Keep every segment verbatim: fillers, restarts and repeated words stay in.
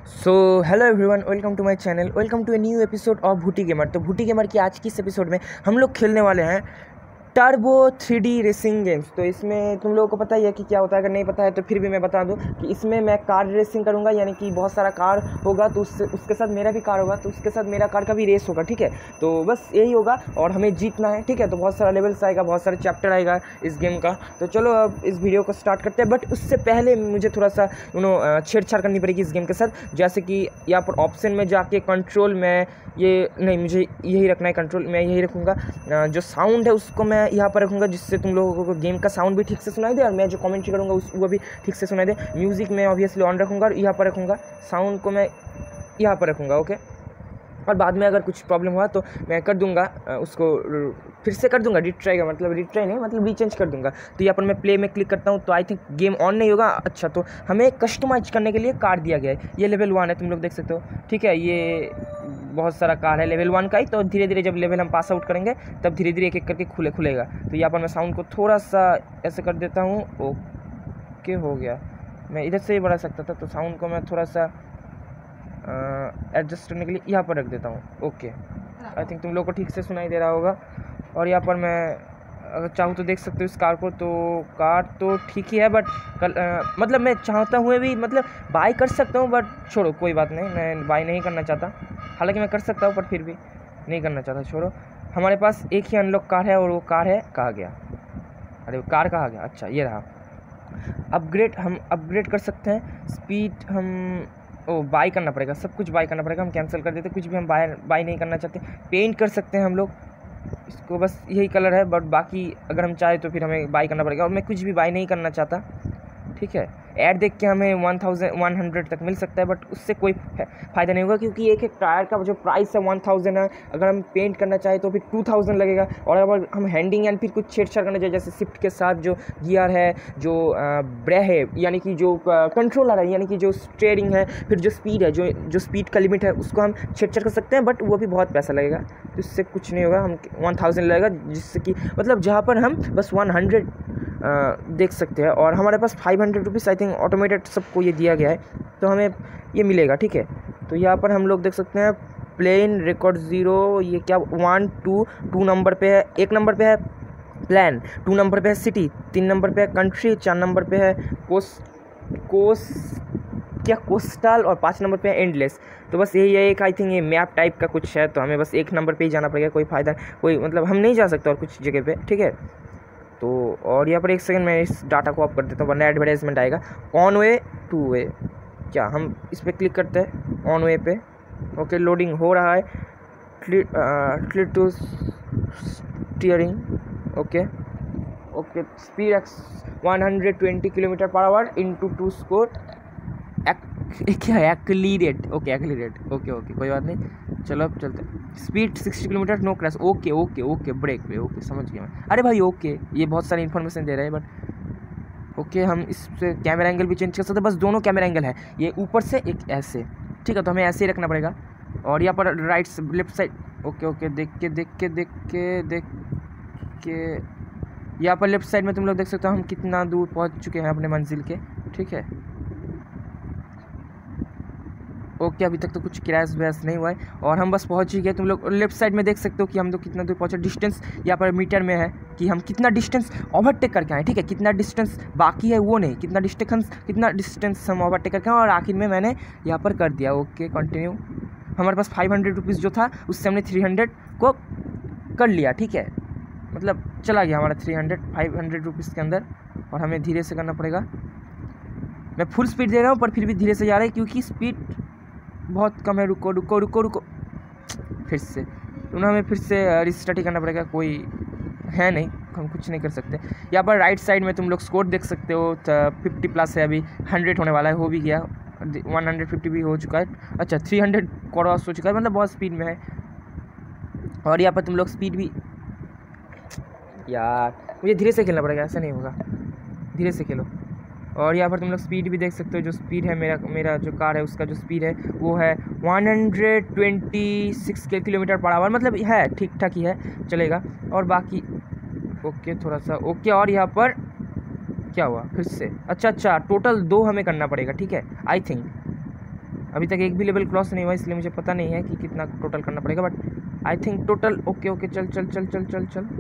So hello everyone, welcome to my channel, welcome to a new episode of भूटी gamer. तो भूटी gamer की आज की इस एपिसोड में हम लोग खेलने वाले हैं turbo three D racing games. तो इसमें तुम लोगों को पता ही है कि क्या होता है। अगर नहीं पता है तो फिर भी मैं बता दूं कि इसमें मैं कार रेसिंग करूंगा, यानी कि बहुत सारा कार होगा तो उससे उसके साथ मेरा भी कार होगा, तो उसके साथ मेरा कार का भी रेस होगा। ठीक है, तो बस यही होगा और हमें जीतना है। ठीक है, तो बहुत सारा लेवल्स आएगा, बहुत सारे चैप्टर आएगा इस गेम का। तो चलो अब इस वीडियो को स्टार्ट करते हैं। बट उससे पहले मुझे थोड़ा सा यू नो छेड़छाड़ करनी पड़ेगी इस गेम के साथ। जैसे कि यहाँ पर ऑप्शन में जाके कंट्रोल में ये नहीं, मुझे यही रखना है कंट्रोल, मैं यही रखूँगा। जो साउंड है उसको मैं यहाँ पर रखूँगा, जिससे तुम लोगों को गेम का साउंड भी ठीक से सुनाई दे और मैं जो कमेंट्री करूँगा उस वो भी ठीक से सुनाई दे। म्यूज़िक मैं ऑब्वियसली ऑन रखूँगा और यहाँ पर रखूँगा, साउंड को मैं यहाँ पर रखूँगा। ओके, और बाद में अगर कुछ प्रॉब्लम हुआ तो मैं कर दूंगा उसको, फिर से कर दूंगा रिट्राई का मतलब रिट्राई नहीं मतलब रीचेंज कर दूंगा। तो यहाँ पर मैं प्ले में क्लिक करता हूँ तो आई थिंक गेम ऑन नहीं होगा। अच्छा, तो हमें कस्टमाइज करने के लिए कार दिया गया है। ये लेवल वन है, तुम लोग देख सकते हो। ठीक है, ये बहुत सारा कार है लेवल वन का ही। तो धीरे धीरे जब लेवल हम पास आउट करेंगे तब धीरे धीरे एक एक करके खुले खुलेगा। तो यहाँ पर मैं साउंड को थोड़ा सा ऐसे कर देता हूँ। ओके, हो गया। मैं इधर से ही बढ़ा सकता था, तो साउंड को मैं थोड़ा सा एडजस्ट करने के लिए यहाँ पर रख देता हूँ। ओके, आई थिंक तुम लोग को ठीक से सुनाई दे रहा होगा। और यहाँ पर मैं अगर चाहूँ तो देख सकते हो इस कार को। तो कार तो ठीक ही है, बट कल आ, मतलब मैं चाहता हुए भी मतलब बाई कर सकता हूँ, बट छोड़ो कोई बात नहीं, मैं बाई नहीं करना चाहता। हालांकि मैं कर सकता हूँ पर फिर भी नहीं करना चाहता, छोड़ो। हमारे पास एक ही अनलॉक कार है और वो कार है, कहाँ गया? अरे वो कार कहाँ गया? अच्छा, ये रहा। अपग्रेड, हम अपग्रेड कर सकते हैं। स्पीड हम ओ बाई करना पड़ेगा, सब कुछ बाई करना पड़ेगा। हम कैंसिल कर देते, कुछ भी हम बाय बाई नहीं करना चाहते। पेंट कर सकते हैं हम लोग इसको, बस यही कलर है, बट बाकी अगर हम चाहे तो फिर हमें बाई करना पड़ेगा। और मैं कुछ भी बाई नहीं करना चाहता। ठीक है, ऐड देख के हमें वन थाउजेंड वन हंड्रेड तक मिल सकता है, बट उससे कोई फ़ायदा नहीं होगा क्योंकि एक एक टायर का जो प्राइस है वन थाउजेंड है। अगर हम पेंट करना चाहे तो फिर टू थाउजेंड लगेगा। और अगर हम हैंडिंग एंड फिर कुछ छेड़छाड़ करना चाहिए, जैसे शिफ्ट के साथ जो गियर है, जो ब्रे है यानी कि जो कंट्रोलर है, यानी कि जो स्टीयरिंग है, फिर जो स्पीड है, जो जो स्पीड का लिमिट है, उसको हम छेड़छाड़ कर सकते हैं, बट वो भी बहुत पैसा लगेगा। तो इससे कुछ नहीं होगा, हम वन थाउजेंड लगेगा, जिससे कि मतलब जहाँ पर हम बस वन हंड्रेड आ, देख सकते हैं। और हमारे पास five hundred rupees I think automated सबको ये दिया गया है, तो हमें ये मिलेगा। ठीक है, तो यहाँ पर हम लोग देख सकते हैं प्लेन रिकॉर्ड ज़ीरो, ये क्या वन टू टू नंबर पे है, एक नंबर पे है प्लान, टू नंबर पे है सिटी, तीन नंबर पे है कंट्री, चार नंबर पे है कोस कोस क्या कोस्टल, और पाँच नंबर पे है एंडलेस। तो बस यही है, एक आई थिंक ये मैप टाइप का कुछ है, तो हमें बस एक नंबर पे ही जाना पड़ेगा। कोई फ़ायदा कोई मतलब हम नहीं जा सकते और कुछ जगह पे। ठीक है, तो और यहाँ पर एक सेकंड मैं इस डाटा को ऑफ कर देता हूँ वरना एडवर्टाइजमेंट आएगा। ऑन वे टू वे, क्या हम इस पर क्लिक करते हैं ऑन वे पे? ओके, लोडिंग हो रहा है। Click to steering. Okay okay, speed X one hundred twenty kilometre per hour into two score क्या है accelerate. Okay accelerate, okay okay कोई बात नहीं, चलो अब चलते हैं। Speed sixty kilometre, no crash. Okay okay okay, brake पे। ओके, समझ गया मैं। अरे भाई ओके, ये बहुत सारी इन्फॉर्मेशन दे रहा है, बट ओके हम इस पे कैमरा एंगल भी चेंज कर सकते हैं। बस दोनों कैमरा एंगल है, ये ऊपर से एक ऐसे। ठीक है, तो हमें ऐसे ही रखना पड़ेगा। और यहाँ पर right left side. Okay okay, देख के देख के देख के देख के यहाँ पर लेफ्ट साइड में तुम लोग देख सकते हो हम कितना दूर पहुँच चुके हैं अपने मंजिल के। ठीक है, ओके, अभी तक तो कुछ क्रैश वैश नहीं हुआ है और हम बस पहुंच ही गए। तुम लोग लेफ्ट साइड में देख सकते हो कि हम लोग कितना दूर पहुंचे। डिस्टेंस यहाँ पर मीटर में है कि हम कितना डिस्टेंस ओवरटेक करके आए। ठीक है, कितना डिस्टेंस बाकी है वो नहीं, कितना डिस्टेंस कितना डिस्टेंस हम ओवरटेक करके आए। और आखिर में मैंने यहाँ पर कर दिया। Okay continue. हमारे पास फाइव हंड्रेड रुपीज़ जो था उससे हमने थ्री हंड्रेड को कर लिया। ठीक है, मतलब चला गया हमारा three hundred five hundred rupees के अंदर। और हमें धीरे से करना पड़ेगा। मैं फुल स्पीड दे रहा हूँ पर फिर भी धीरे से जा रहा है क्योंकि स्पीड बहुत कम है। रुको रुको रुको रुको, फिर से उन्हें हमें फिर से रिस्टार्ट ही करना पड़ेगा, कोई है नहीं, हम कुछ नहीं कर सकते। यहाँ पर राइट साइड में तुम लोग स्कोर देख सकते हो, फिफ्टी प्लस है, अभी हंड्रेड होने वाला है, हो भी गया, वन हंड्रेड फिफ्टी भी हो चुका है। अच्छा, थ्री हंड्रेड क्रॉस हो चुका है, मतलब बहुत स्पीड में है। और यहाँ पर तुम लोग स्पीड भी, यार मुझे धीरे से खेलना पड़ेगा, ऐसा नहीं होगा, धीरे से खेलो। और यहाँ पर तुम लोग स्पीड भी देख सकते हो, जो स्पीड है मेरा मेरा जो कार है उसका जो स्पीड है वो है one hundred twenty six kilometre per hour, मतलब है ठीक ठाक ही है, चलेगा। और बाकी ओके थोड़ा सा ओके। और यहाँ पर क्या हुआ फिर से? अच्छा अच्छा, टोटल दो हमें करना पड़ेगा। ठीक है, आई थिंक अभी तक एक भी लेवल क्रॉस नहीं हुआ, इसलिए मुझे पता नहीं है कि कितना टोटल करना पड़ेगा, but I think total okay okay चल चल चल चल चल चल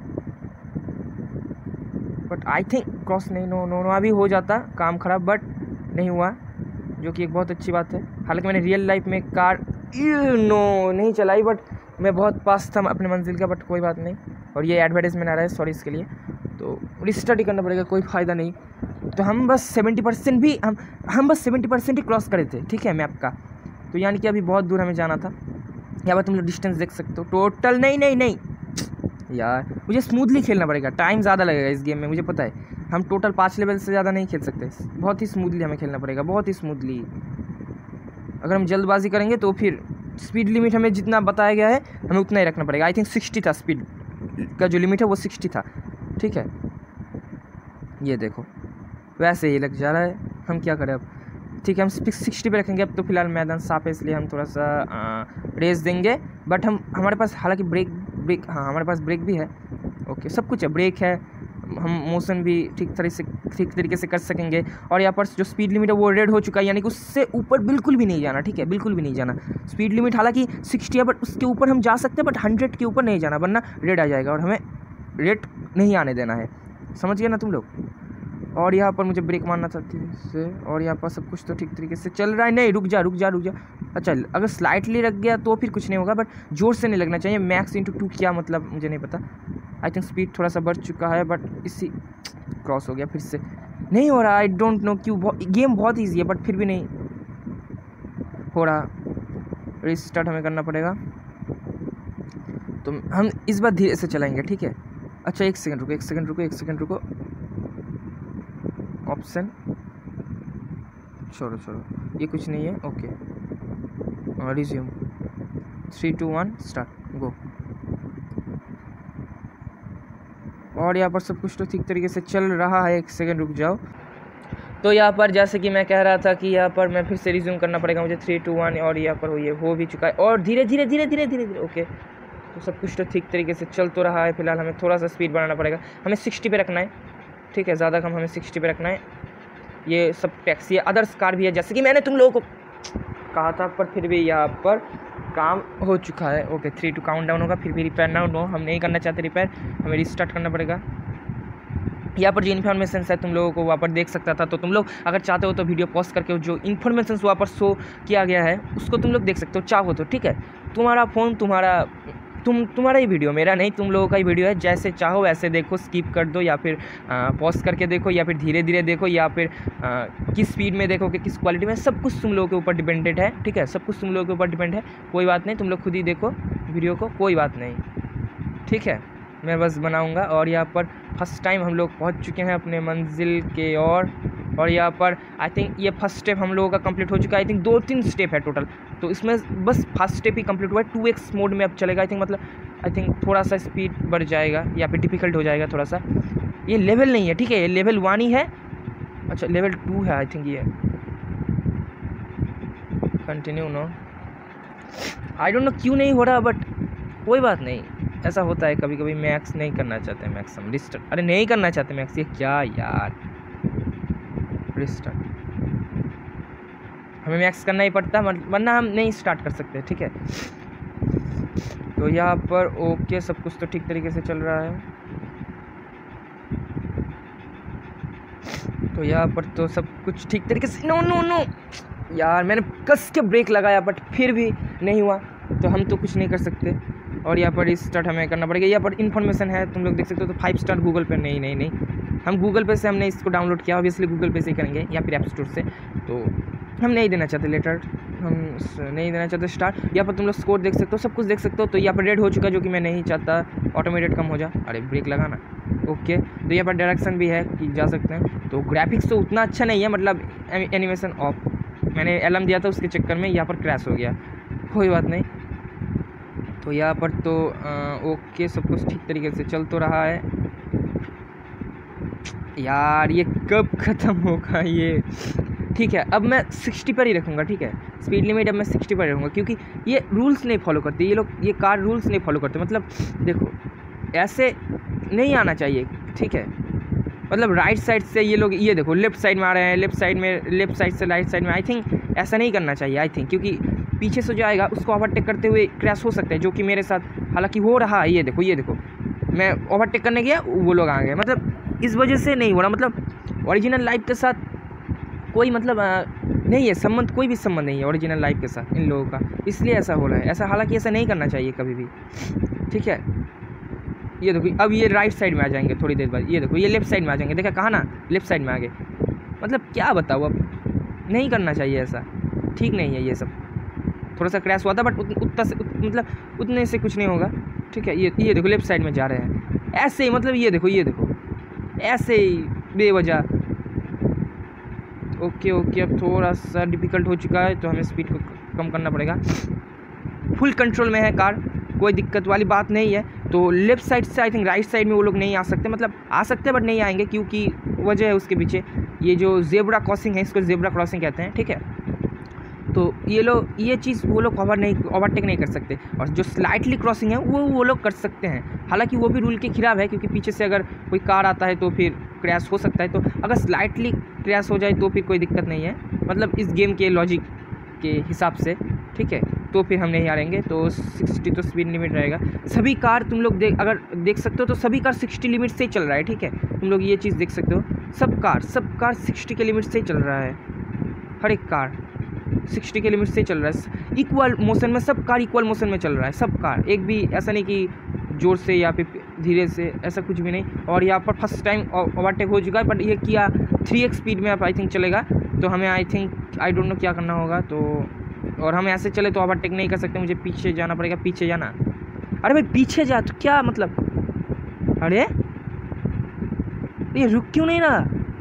बट आई थिंक क्रॉस नहीं, नो नो नो अभी हो जाता काम ख़राब, बट नहीं हुआ, जो कि एक बहुत अच्छी बात है। हालांकि मैंने रियल लाइफ में कार नो नहीं चलाई, बट मैं बहुत पास था अपने मंजिल का, बट कोई बात नहीं। और ये एडवर्टाइजमेंट आ रहा है, सॉरी इसके लिए, तो रिस्टार्ट ही करना पड़ेगा, कोई फ़ायदा नहीं। तो हम बस सेवेंटी परसेंट भी हम हम बस सेवेंटी परसेंट ही क्रॉस करे थे, ठीक है, मैप का। तो यानी कि अभी बहुत दूर हमें जाना था। यहाँ पर तुम लोग डिस्टेंस देख सकते हो टोटल। नहीं नहीं नहीं यार, मुझे स्मूथली खेलना पड़ेगा, टाइम ज़्यादा लगेगा इस गेम में, मुझे पता है। हम टोटल पाँच लेवल से ज़्यादा नहीं खेल सकते, बहुत ही स्मूथली हमें खेलना पड़ेगा, बहुत ही स्मूथली। अगर हम जल्दबाजी करेंगे तो फिर स्पीड लिमिट हमें जितना बताया गया है हमें उतना ही रखना पड़ेगा। आई थिंक सिक्सटी था, स्पीड का जो लिमिट है वो सिक्सटी था, ठीक है। ये देखो वैसे ही लग जा रहा है, हम क्या करें अब, ठीक है हम सिक्सटी पे रखेंगे। अब तो फिलहाल मैदान साफ है, इसलिए हम थोड़ा सा रेस देंगे, बट हम हमारे पास हालांकि ब्रेक ब्रेक हाँ हमारे पास ब्रेक भी है, ओके सब कुछ है, ब्रेक है, हम मोशन भी ठीक तरह से ठीक तरीके से कर सकेंगे। और यहाँ पर जो स्पीड लिमिट है वो रेड हो चुका है, यानी कि उससे ऊपर बिल्कुल भी नहीं जाना, ठीक है, बिल्कुल भी नहीं जाना। स्पीड लिमिट हालांकि सिक्सटी है, बट उसके ऊपर हम जा सकते हैं, बट हंड्रेड के ऊपर नहीं जाना, वरना रेड आ जाएगा और हमें रेड नहीं आने देना है, समझ गए ना तुम लोग। और यहाँ पर मुझे ब्रेक मारना चाहती है इससे, और यहाँ पर सब कुछ तो ठीक तरीके से चल रहा है। नहीं रुक जा रुक जा रुक जा अच्छा, अगर स्लाइटली लग गया तो फिर कुछ नहीं होगा, बट जोर से नहीं लगना चाहिए। मैक्स इंटू टू क्या मतलब मुझे नहीं पता। आई थिंक स्पीड थोड़ा सा बढ़ चुका है, बट इसी क्रॉस हो गया फिर से, नहीं हो रहा। आई डोंट नो क्यों, गेम बहुत ईजी है बट फिर भी नहीं हो रहा। रिस्टार्ट हमें करना पड़ेगा, तो हम इस बार धीरे से चलाएंगे, ठीक है। अच्छा एक सेकंड रुको एक सेकंड रुको एक सेकंड रुको ऑप्शन छोड़ो छोड़ो, ये कुछ नहीं है, okay resume, three two one start go. और यहाँ पर सब कुछ तो ठीक तरीके से चल रहा है, एक सेकंड रुक जाओ। तो यहाँ पर जैसे कि मैं कह रहा था कि यहाँ पर मैं फिर से रिज्यूम करना पड़ेगा मुझे, थ्री टू वन, और यहाँ पर हो ये हो भी चुका है, और धीरे धीरे धीरे धीरे धीरे धीरे ओके। तो सब कुछ तो ठीक तरीके से चल तो रहा है। फिलहाल हमें थोड़ा सा स्पीड बढ़ाना पड़ेगा, हमें सिक्सटी पे रखना है, ठीक है, ज़्यादा कम हमें सिक्सटी पे रखना है। ये सब टैक्सी है, अदर्स कार भी है, जैसे कि मैंने तुम लोगों को कहा था, पर फिर भी यहाँ पर काम हो चुका है। Okay three two count down होगा, फिर भी रिपेयर ना नो हम नहीं करना चाहते रिपेयर, हमें रिस्टार्ट करना पड़ेगा। यहाँ पर जो इन्फॉर्मेशन है तुम लोगों को वहाँ पर देख सकता था, तो तुम लोग अगर चाहते हो तो वीडियो पॉज करके जो इन्फॉर्मेशन वहाँ पर शो किया गया है उसको तुम लोग देख सकते हो, चाहो तो, ठीक है। तुम्हारा फ़ोन तुम्हारा तुम तुम्हारा ही वीडियो, मेरा नहीं, तुम लोगों का ही वीडियो है, जैसे चाहो वैसे देखो, स्किप कर दो या फिर पॉज करके देखो या फिर धीरे धीरे देखो या फिर आ, किस स्पीड में देखो कि किस क्वालिटी में, सब कुछ तुम लोगों के ऊपर डिपेंडेड है, ठीक है, सब कुछ तुम लोगों के ऊपर डिपेंड है। कोई बात नहीं, तुम लोग खुद ही देखो वीडियो को, कोई बात नहीं, ठीक है, मैं बस बनाऊंगा। और यहाँ पर फर्स्ट टाइम हम लोग पहुँच चुके हैं अपने मंजिल के ओर, और यहाँ पर आई थिंक ये फर्स्ट स्टेप हम लोगों का कंप्लीट हो चुका है। आई थिंक दो तीन स्टेप है टोटल, तो इसमें बस फर्स्ट स्टेप ही कंप्लीट हुआ है। टू एक्स मोड में अब चलेगा आई थिंक, मतलब आई थिंक थोड़ा सा स्पीड बढ़ जाएगा या फिर डिफिकल्ट हो जाएगा थोड़ा सा। ये लेवल नहीं है, ठीक है, ये लेवल वन ही है, अच्छा लेवल टू है आई थिंक। ये continue no, I don't know क्यों नहीं हो रहा, बट कोई बात नहीं, ऐसा होता है कभी कभी। मैक्स नहीं करना चाहते, मैक्स हम रिस्टार्ट, अरे नहीं करना चाहते मैक्स, ये क्या यार, रिस्टार्ट हमें मैक्स करना ही पड़ता है, वरना हम नहीं स्टार्ट कर सकते, ठीक है। तो यहाँ पर ओके सब कुछ तो ठीक तरीके से चल रहा है। तो यहाँ पर तो सब कुछ ठीक तरीके से, नो नो नो यार, मैंने कस के ब्रेक लगाया बट फिर भी नहीं हुआ, तो हम तो कुछ नहीं कर सकते। और यहाँ पर स्टार्ट हमें करना पड़ेगा। यहाँ पर इन्फॉर्मेशन है तुम लोग देख सकते हो, तो फाइव स्टार गूगल पे, नहीं नहीं नहीं हम गूगल पे से हमने इसको डाउनलोड किया, ऑब्वियसली गूगल पे से ही करेंगे या फिर ऐप स्टोर से, तो हम नहीं देना चाहते लेटर, हम नहीं देना चाहते स्टार। यहाँ पर तुम लोग स्कोर देख सकते हो, सब कुछ देख सकते हो। तो यहाँ पर रेड हो चुका है, जो कि मैं नहीं चाहता, ऑटोमेटेड कम हो जा, अरे ब्रेक लगाना, ओके। तो यहाँ पर डायरेक्शन भी है कि जा सकते हैं। तो ग्राफिक्स तो उतना अच्छा नहीं है, मतलब एनिमेशन ऑफ, मैंने एलम दिया था उसके चक्कर में यहाँ पर क्रैश हो गया, कोई बात नहीं। तो यहाँ पर तो आ, ओके सब कुछ ठीक तरीके से चल तो रहा है। यार ये कब ख़त्म होगा ये, ठीक है। अब मैं सिक्सटी पर ही रखूँगा, ठीक है, स्पीड लिमिट अब मैं सिक्सटी पर रखूँगा, क्योंकि ये रूल्स नहीं फॉलो करते ये लोग, ये कार रूल्स नहीं फॉलो करते। मतलब देखो ऐसे नहीं आना चाहिए, ठीक है, मतलब राइट साइड से ये लोग, ये देखो लेफ्ट साइड में आ रहे हैं, लेफ्ट साइड में, लेफ्ट साइड से राइट साइड में। आई थिंक ऐसा नहीं करना चाहिए, आई थिंक, क्योंकि पीछे से जो आएगा उसको ओवरटेक करते हुए क्रैश हो सकता है, जो कि मेरे साथ हालांकि हो रहा है। ये देखो ये देखो मैं ओवरटेक करने गया, वो लोग आ गए, मतलब इस वजह से नहीं हो रहा। मतलब ओरिजिनल लाइफ के साथ कोई मतलब आ, नहीं है संबंध, कोई भी संबंध नहीं है ओरिजिनल लाइफ के साथ इन लोगों का, इसलिए ऐसा हो रहा है। ऐसा हालांकि ऐसा नहीं करना चाहिए कभी भी, ठीक है। ये देखो अब ये राइट साइड में आ जाएंगे थोड़ी देर बाद, ये देखो ये लेफ्ट साइड में आ जाएंगे, देखा कहा ना लेफ्ट साइड में आ गए। मतलब क्या बताओ, अब नहीं करना चाहिए ऐसा, ठीक नहीं है ये सब। थोड़ा सा क्रैश हुआ था बट उतना से उत, मतलब उतने से कुछ नहीं होगा, ठीक है। ये ये देखो लेफ्ट साइड में जा रहे हैं ऐसे ही, मतलब ये देखो ये देखो ऐसे ही बेवजह। ओके ओके अब थोड़ा सा डिफ़िकल्ट हो चुका है तो हमें स्पीड को कम करना पड़ेगा। फुल कंट्रोल में है कार, कोई दिक्कत वाली बात नहीं है। तो लेफ़्ट साइड से आई थिंक राइट साइड में वो लोग नहीं आ सकते, मतलब आ सकते हैं बट नहीं आएंगे, क्योंकि वजह है उसके पीछे ये जो जेब्रा क्रॉसिंग है, इसको जेब्रा क्रॉसिंग कहते हैं, ठीक है। तो ये लोग ये चीज़ वो लोग कवर नहीं, ओवरटेक नहीं कर सकते, और जो स्लाइटली क्रॉसिंग है वो वो लोग कर सकते हैं। हालांकि वो भी रूल के खिलाफ है, क्योंकि पीछे से अगर कोई कार आता है तो फिर क्रैश हो सकता है। तो अगर स्लाइटली क्रैश हो जाए तो फिर कोई दिक्कत नहीं है, मतलब इस गेम के लॉजिक के हिसाब से, ठीक है। तो फिर हम नहीं हारेंगे। तो सिक्सटी तो स्पीड लिमिट रहेगा। सभी कार तुम लोग देख अगर देख सकते हो तो सभी कार सिक्सटी लिमिट से ही चल रहा है, ठीक है। तुम लोग ये चीज़ देख सकते हो, सब कार सब कार सिक्सटी के लिमिट से ही चल रहा है, हर एक कार सिक्सटी के लिमिट से चल रहा है। इक्वल मोशन में सब कार इक्वल मोशन में चल रहा है, सब कार, एक भी ऐसा नहीं कि जोर से या फिर धीरे से, ऐसा कुछ भी नहीं। और यहाँ पर फर्स्ट टाइम ओवरटेक हो चुका है, बट ये किया थ्री एक्स स्पीड में अब आई थिंक चलेगा। तो हमें I think I don't know क्या करना होगा। तो और हम ऐसे चले तो ओवरटेक नहीं कर सकते, मुझे पीछे जाना पड़ेगा, पीछे जाना। अरे भाई पीछे जा तो क्या मतलब, अरे ये रुक क्यों नहीं रहा।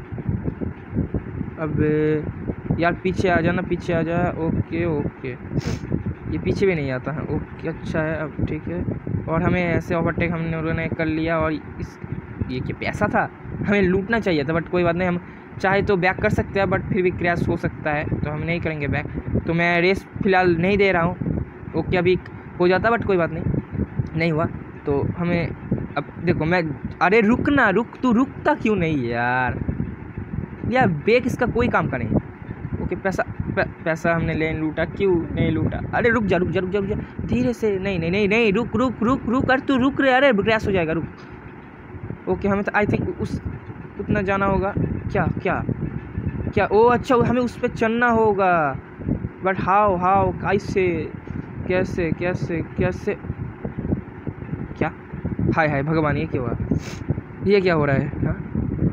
अब यार पीछे आ जाना, पीछे आ जा। ओके ओके ये पीछे भी नहीं आता है, ओके अच्छा है अब ठीक है। और हमें ऐसे ओवरटेक हमने उन्होंने कर लिया। और इस ये क्या पैसा था, हमें लूटना चाहिए था, बट कोई बात नहीं, हम चाहे तो बैक कर सकते हैं, बट फिर भी क्रैश हो सकता है, तो हम नहीं करेंगे बैक। तो मैं रेस फ़िलहाल नहीं दे रहा हूँ। ओके अभी हो जाता बट कोई बात नहीं, नहीं हुआ। तो हमें अब देखो मैं, अरे रुक ना रुक, तू रुकता क्यों नहीं यार, यार ब्रेक इसका कोई काम का नहीं। ओके पैसा प, पैसा हमने ले लूटा, क्यों नहीं लूटा। अरे रुक जा रुक जा रुक जा रुक जा धीरे से, नहीं नहीं नहीं नहीं रुक रुक रुक रुक अरे तू रुक रहे, अरे क्रैश हो जाएगा, रुक। ओके हमें तो आई थिंक उस उतना जाना होगा, क्या क्या क्या ओ अच्छा हमें उस पर चढ़ना होगा, बट हाउ हाउ कैसे कैसे कैसे कैसे क्या, हाय हाय भगवान ये क्या हुआ, ये क्या हो रहा है। हाँ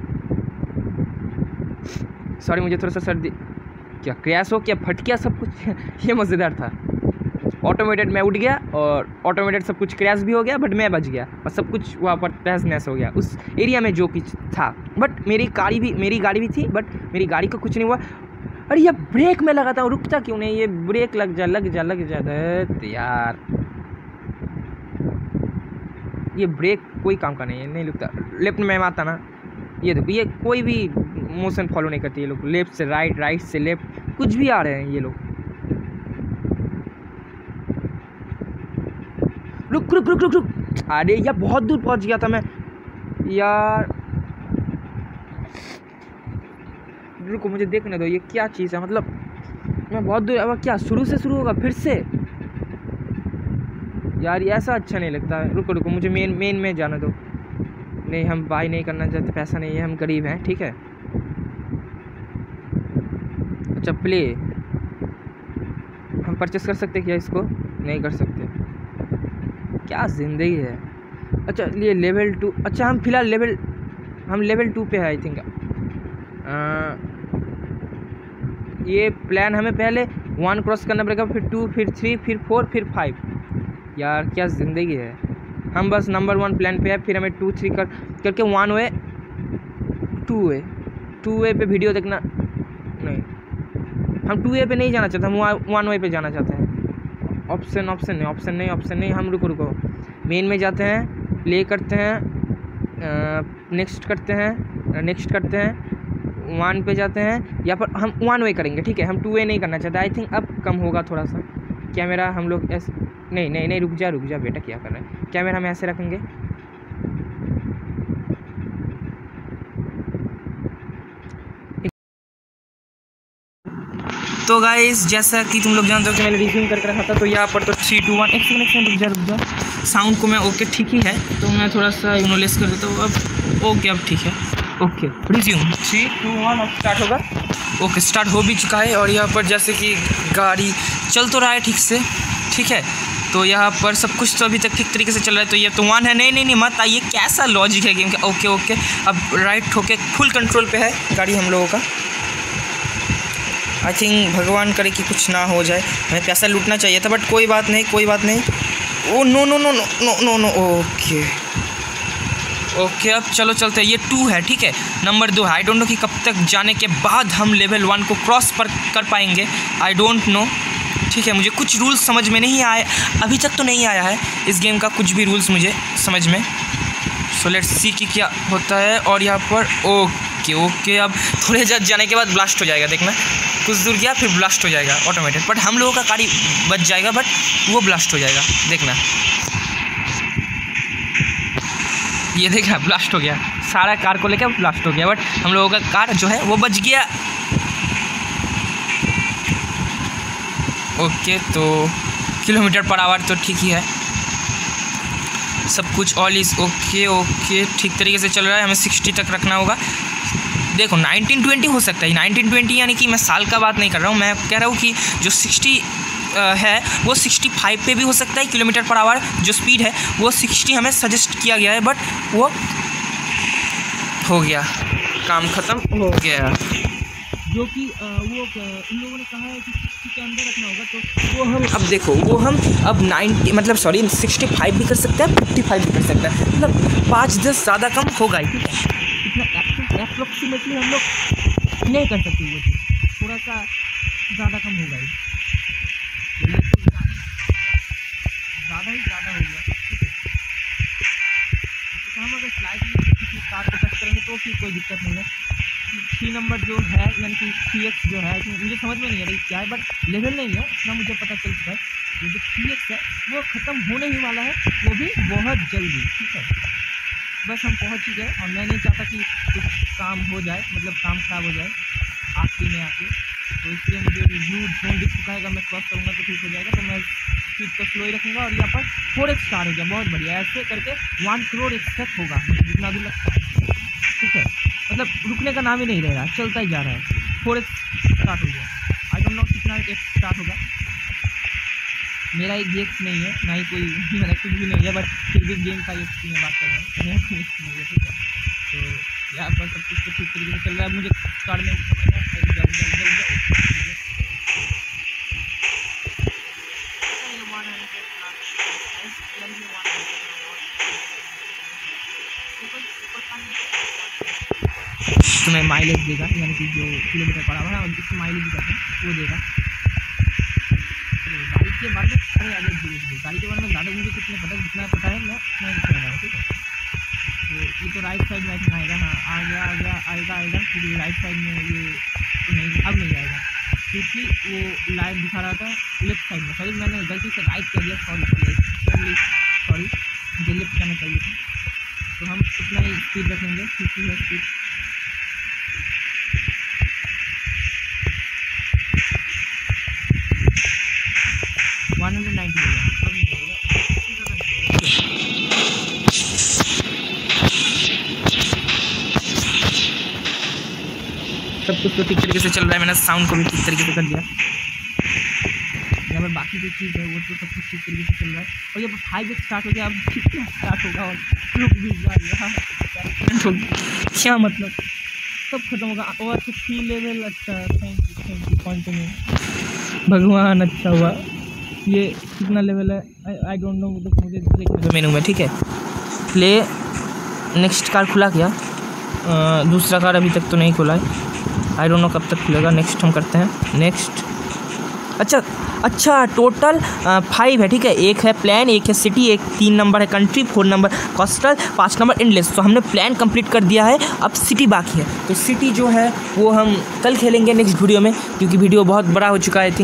सॉरी मुझे थोड़ा सा सर्दी, क्या क्रैश हो, क्या फट गया सब कुछ ये मज़ेदार था। ऑटोमेटेड मैं उठ गया और ऑटोमेटेड सब कुछ क्रैश भी हो गया, बट मैं बच गया और सब कुछ वहाँ पर तहस नहस हो गया उस एरिया में जो कुछ था। बट मेरी गाड़ी भी मेरी गाड़ी भी थी, बट मेरी गाड़ी को कुछ नहीं हुआ। अरे ये ब्रेक में लगाता हूँ, रुकता क्यों नहीं, ये ब्रेक लग जा लग जा लग जा यार, ये ब्रेक कोई काम का नहीं है, नहीं रुकता। लेफ्ट में आता ना, ये देखो ये कोई भी मोशन फॉलो नहीं करती ये लोग, लेफ्ट से राइट राइट से लेफ्ट कुछ भी आ रहे हैं ये लोग। रुक रुक रुक रुक रुक अरे यार बहुत दूर पहुंच गया था मैं यार, रुको मुझे देखने दो ये क्या चीज़ है, मतलब मैं बहुत दूर। अब क्या शुरू से शुरू होगा फिर से यार, ये ऐसा अच्छा नहीं लगता है। रुको रुको मुझे मेन मेन में जाने दो। नहीं हम बाय नहीं करना चाहते, पैसा नहीं है, हम गरीब हैं, ठीक है। अच्छा प्ले हम परचेस कर सकते क्या इसको, नहीं कर सकते, क्या ज़िंदगी है। अच्छा ये लेवल टू, अच्छा हम फिलहाल लेवल हम लेवल टू पे है आई थिंक। ये प्लान हमें पहले वन क्रॉस करना पड़ेगा, फिर टू, फिर थ्री, फिर फोर, फिर फाइव। यार क्या ज़िंदगी है, हम बस नंबर वन प्लान पे है, फिर हमें टू थ्री कर करके one way two way two way पे वीडियो देखना नहीं, हम टू वे पे नहीं जाना चाहते, हम वन वे पे जाना चाहते हैं। ऑप्शन ऑप्शन नहीं ऑप्शन नहीं ऑप्शन नहीं हम रुको रुको मेन में जाते हैं, प्ले करते हैं, नेक्स्ट करते हैं, नेक्स्ट करते हैं, वन पे जाते हैं, या पर हम वन वे करेंगे, ठीक है। हम टू वे नहीं करना चाहते, आई थिंक अब कम होगा थोड़ा सा कैमरा। हम लोग ऐसे नहीं नहीं नहीं रुक जा रुक जा बेटा, क्या कर रहे हैं, कैमरा हम ऐसे रखेंगे। तो गाइस जैसा कि तुम लोग जानते हो कि मैंने रिज्यूम करके रखा था, तो यहाँ पर तो थ्री टू वन एक सेकंड एक सेकंड रुक जा रुक जा साउंड को मैं ओके ठीक ही है, तो मैं थोड़ा सा इग्नोलेस कर देता हूँ। अब ओके अब ठीक है, okay resume three two one अब स्टार्ट होगा। ओके स्टार्ट हो भी चुका है और यहाँ पर जैसे कि गाड़ी चल तो रहा है ठीक से, ठीक है। तो यहाँ पर सब कुछ तो अभी तक ठीक तरीके से चल रहा है। तो ये तो वन है, नहीं नहीं नहीं मत आइए, कैसा लॉजिक है गेम का। ओके ओके अब राइट होके फुल कंट्रोल पे है गाड़ी हम लोगों का। आई थिंक भगवान करे कि कुछ ना हो जाए, हमें पैसा लूटना चाहिए था बट कोई बात नहीं कोई बात नहीं। Oh no no no no no no no okay okay अब चलो चलते हैं। ये टू है ठीक है, नंबर दो है। आई डोंट नो कि कब तक जाने के बाद हम लेवल वन को क्रॉस पर कर पाएंगे, आई डोंट नो, ठीक है। मुझे कुछ रूल्स समझ में नहीं आए, अभी तक तो नहीं आया है इस गेम का कुछ भी रूल्स मुझे समझ में। सो लेट्स सी कि क्या होता है। और यहाँ पर ओके ओके अब थोड़े जब जाने के बाद ब्लास्ट हो जाएगा, देखना कुछ दूर गया फिर ब्लास्ट हो जाएगा ऑटोमेटिक, बट हम लोगों का गाड़ी बच जाएगा बट वो ब्लास्ट हो जाएगा, देखना। ये देखा ब्लास्ट हो गया, सारा कार को लेकर ब्लास्ट हो गया, बट हम लोगों का कार जो है वो बच गया। ओके तो किलोमीटर पर आवर तो ठीक ही है, सब कुछ ऑल इज़ ओके ओके ठीक तरीके से चल रहा है। हमें सिक्सटी तक रखना होगा। देखो नाइनटीन ट्वेंटी हो सकता है, नाइनटीन ट्वेंटी यानी कि मैं साल का बात नहीं कर रहा हूँ, मैं कह रहा हूँ कि जो सिक्सटी है वो सिक्सटी फाइव पे भी हो सकता है किलोमीटर पर आवर। जो स्पीड है वो सिक्सटी हमें सजेस्ट किया गया है, बट वो हो गया, काम ख़त्म हो गया। जो कि वो उन लोगों ने कहा है कि सिक्सटी के अंदर रखना होगा, तो वो हम अब देखो वो हम अब नाइन्टी मतलब सॉरी सिक्सटी फाइव भी कर सकते हैं, फिफ्टी फाइव भी कर सकते हैं, मतलब पाँच दस ज़्यादा कम होगा ही, ठीक है। इतना अप्रोक्सीमेटली हम लोग नहीं कर सकते, वो चीज़ थोड़ा सा ज़्यादा कम होगा ही, ज़्यादा ही ज़्यादा हो गया, ठीक है। तो हम अगर स्लाइडली किसी कार को टच करेंगे तो फिर कोई दिक्कत नहीं है। थ्री नंबर जो है यानी कि थ्री एक्स जो है तो मुझे समझ में नहीं आ रही क्या है, बट लेवल नहीं है इतना मुझे पता चल चुका है। ये जो थ्री एक्स है वो ख़त्म होने ही वाला है, वो भी बहुत जल्दी, ठीक है। बस हम पहुंच ही गए और मैं नहीं चाहता कि कुछ काम हो जाए, मतलब काम खराब हो जाए आखिरी में आके, तो इसलिए मुझे रिव्यू जोन दिख चुका है। अगर मैं क्रॉस करूँगा तो ठीक हो जाएगा, तो मैं स्पीड को स्लो ही रखूँगा। और यहाँ पर फोर एक्स स्टार हो गया, बहुत बढ़िया। ऐसे करके वन करोड़ एक्स तक होगा जितना भी लगता है, ठीक है। मतलब रुकने का नाम ही नहीं रह रहा, चलता ही जा रहा है। फोर एक्स स्टार्ट हो गया, आई डोंट नो कितना एक्स स्टार्ट होगा। मेरा एक भी एक्स नहीं है, ना ही कोई मेरा कुछ भी नहीं है, बट फिर भी गेम का एक्स की मैं बात कर रहा हूँ, मेरा कोई एक्स नहीं है, ठीक है। तो यहाँ पर सब कुछ तो ठीक तरीके से चल रहा है। मुझे कार में तुम्हें माइलेज देगा, यानी कि जो किलोमीटर पर आवर है और जिसको माइलेज भी कहते हैं वो देगा। गाड़ी के बारे में अरे आगे गाड़ी के बारे में ज़्यादा मुझे कुछ नहीं पता, जितना पता है मैं मैं बता रहा हूँ, ठीक है। तो ये तो राइट साइड में आएगा, हाँ आ गया आ गया आएगा आएगा फिर राइट साइड में ये तो नहीं, अब नहीं आएगा क्योंकि वो लाइट दिखा रहा था लेफ्ट साइड में। सॉरी मैंने गलती से राइट कर दिया, सॉरी सॉरी मुझे लेफ्ट करना चाहिए था। तो हम इतना ही स्पीड रखेंगे, फिफ्टी है स्पीड। वन हंड्रेड नाइन्टी हो गया, अब नहीं होगा। सब कुछ तो ठीक तरीके से चल रहा है, मैंने साउंड को भी ठीक तरीके से कर दिया। यहाँ पर बाकी जो चीज़ है वो तो सब कुछ ठीक तरीके से चल रहा है। और ये फाइव एक्स स्टार्ट हो गया, अब कितना स्टार्ट होगा और रुक भी जाएगा, क्या मतलब सब खत्म होगा। और अच्छा थ्री लेवल, अच्छा thank you thank you continue, भगवान अच्छा हुआ। ये कितना लेवल है आई डोंट नो, मतलब मुझे देखने मेनू में, ठीक है। प्ले नेक्स्ट कार खुला क्या? आ, दूसरा कार अभी तक तो नहीं खुला है, आई डोंट नो कब तक खुलेगा। नेक्स्ट हम करते हैं, नेक्स्ट। अच्छा अच्छा टोटल फाइव है, ठीक है। एक है प्लान, एक है सिटी, एक तीन नंबर है कंट्री, फोर नंबर कोस्टल, पाँच नंबर इंडलेस। तो हमने प्लान कंप्लीट कर दिया है, अब सिटी बाकी है। तो सिटी जो है वो हम कल खेलेंगे नेक्स्ट वीडियो में, क्योंकि वीडियो बहुत बड़ा हो चुका है आई थिंक।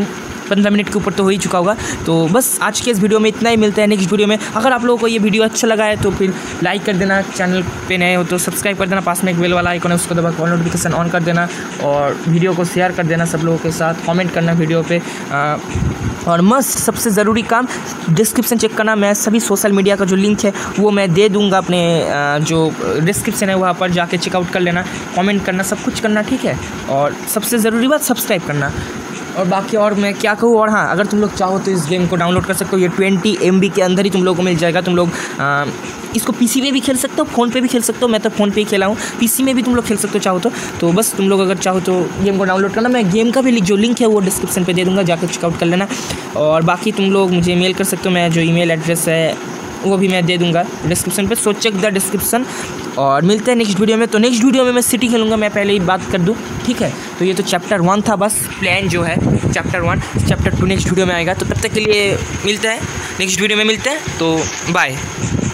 पंद्रह मिनट के ऊपर तो हो ही चुका होगा। तो बस आज के इस वीडियो में इतना ही, मिलता है नेक्स्ट वीडियो में। अगर आप लोगों को ये वीडियो अच्छा लगा है तो फिर लाइक कर देना, चैनल पे नए हो तो सब्सक्राइब कर देना, पास में एक बेल वाला आइकन है उसको दबा कॉल नोटिफिकेशन ऑन कर देना, और वीडियो को शेयर कर देना सब लोगों के साथ, कमेंट करना वीडियो पे। आ, और मस्त सबसे ज़रूरी काम, डिस्क्रिप्शन चेक करना, मैं सभी सोशल मीडिया का जो लिंक है वो मैं दे दूंगा अपने जो डिस्क्रिप्शन है वहाँ पर जाके चेकआउट कर लेना, कमेंट करना, सब कुछ करना, ठीक है। और सबसे ज़रूरी बात सब्सक्राइब करना। और बाकी और मैं क्या कहूँ, और हाँ, अगर तुम लोग चाहो तो इस गेम को डाउनलोड कर सकते हो, ये ट्वेंटी एम बी के अंदर ही तुम लोग को मिल जाएगा। तुम लोग आ, इसको पीसी पे भी खेल सकते हो, फ़ोन पे भी खेल सकते हो, मैं तो फ़ोन पे ही खेला हूँ, पीसी में भी तुम लोग खेल सकते हो चाहो तो। तो बस तुम लोग अगर चाहो तो गेम को डाउनलोड करना, मैं गेम का भी जो लिंक है वो डिस्क्रिप्शन पे दे दूँगा, जाकर चेकआउट कर लेना। और बाकी तुम लोग मुझे मेल कर सकते हो, मैं जो ईमेल एड्रेस है वो भी मैं दे दूंगा डिस्क्रिप्शन पे, सो चेक द डिस्क्रिप्शन। और मिलते हैं नेक्स्ट वीडियो में। तो नेक्स्ट वीडियो में मैं सिटी खेलूँगा, मैं पहले ही बात कर दूँ, ठीक है। तो ये तो चैप्टर वन था, बस प्लान जो है chapter one, chapter two next video में आएगा। तो तब तक के लिए मिलते हैं नेक्स्ट वीडियो में, मिलते हैं, तो बाय।